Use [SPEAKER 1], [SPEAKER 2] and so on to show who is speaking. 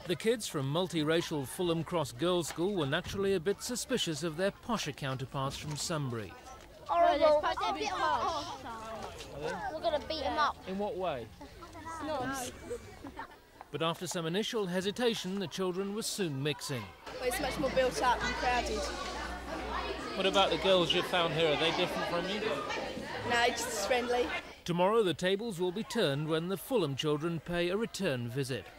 [SPEAKER 1] The kids from multiracial Fulham Cross Girls School were naturally a bit suspicious of their posher counterparts from Sunbury.
[SPEAKER 2] Horrible. They're a bit posh. We're going to beat them up.
[SPEAKER 1] In what way?
[SPEAKER 2] Snobs.
[SPEAKER 1] But after some initial hesitation, the children were soon mixing.
[SPEAKER 3] Well, it's much more built up and crowded.
[SPEAKER 1] What about the girls you found here? Are they different from you?
[SPEAKER 3] No, just friendly.
[SPEAKER 1] Tomorrow the tables will be turned when the Fulham children pay a return visit.